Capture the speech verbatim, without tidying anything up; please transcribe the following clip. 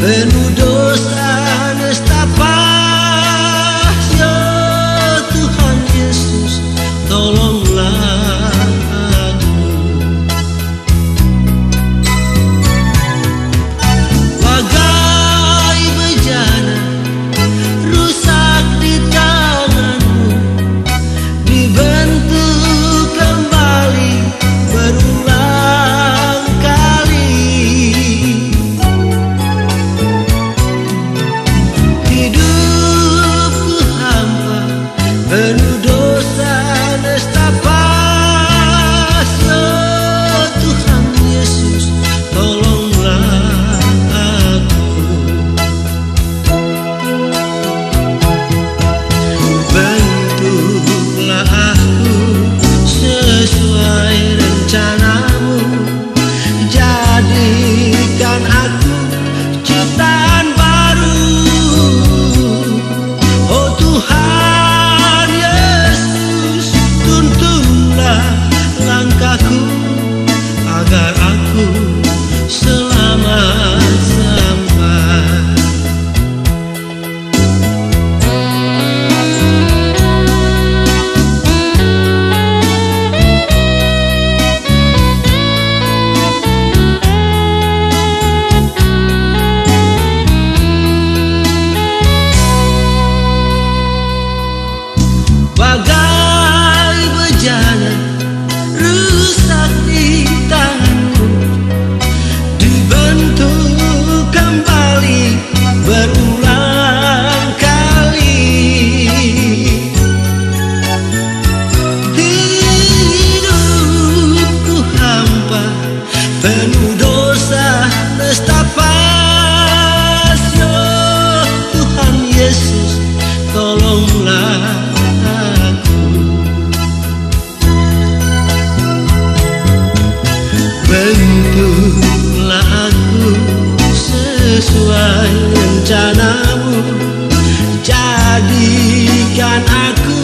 penuh dosa nestapa. Ya Tuhan Yesus, tolonglah aku. Bagai bejana rusak di tanganmu, dibentuk kembali berulang kali. Hidupku hampa, penuh dosa nestapa. Ya Tuhan Yesus, tolonglah aku. Bentuklah aku sesuai rencanamu, jadikan aku ciptaan baru. Oh Tuhan Yesus, tuntunlah langkahku agar aku selamat sampai. Bagai bejana rusak di tanganmu, dibentuk kembali berulang kali. Hidupku hampa, penuh dosa nestapa. Ya Tuhan Yesus, tolonglah aku. Bentuklah aku sesuai rencanamu, jadikan aku